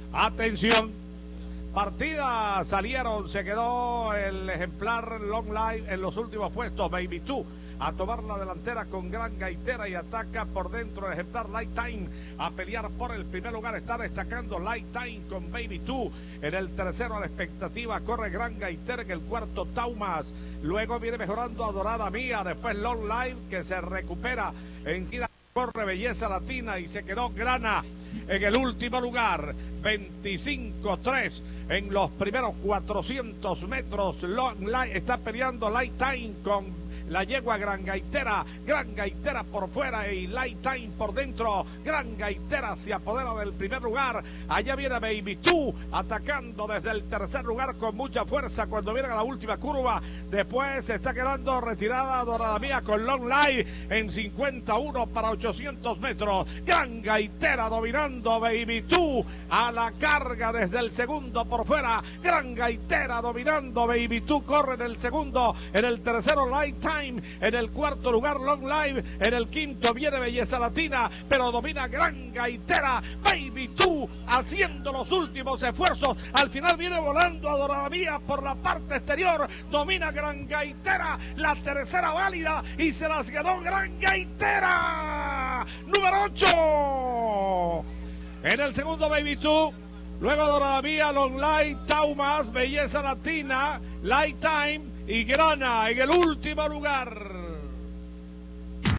Atención, partida salieron, se quedó el ejemplar Long Life en los últimos puestos, Baby 2 a tomar la delantera con Gran Gaitera y ataca por dentro el ejemplar Light Time a pelear por el primer lugar. Está destacando Light Time con Baby 2. En el tercero a la expectativa corre Gran Gaitera, en el cuarto Taumas. Luego viene mejorando Adorada Mía, después Long Life que se recupera. Enseguida corre Belleza Latina y se quedó Grana en el último lugar. 25-3 en los primeros 400 metros. Long Life está peleando Light Time con la yegua Gran Gaitera por fuera y Light Time por dentro. Gran Gaitera se apodera del primer lugar. Allá viene Baby 2 atacando desde el tercer lugar con mucha fuerza cuando viene a la última curva. Después se está quedando retirada Dorada Mía con Long Life en 51 para 800 metros. Gran Gaitera dominando Baby 2 a la carga desde el segundo por fuera. Gran Gaitera dominando Baby 2, corre en el segundo, en el tercero Light Time, en el cuarto lugar Long Life, en el quinto viene Belleza Latina, pero domina Gran Gaitera. Baby 2 haciendo los últimos esfuerzos, al final viene volando Adorada Mía por la parte exterior, domina Gran Gaitera, la tercera válida y se las ganó Gran Gaitera, número 8. En el segundo Baby 2, luego Dorada Mía, Long Life, Taumas, Belleza Latina, Light Time y Grana en el último lugar.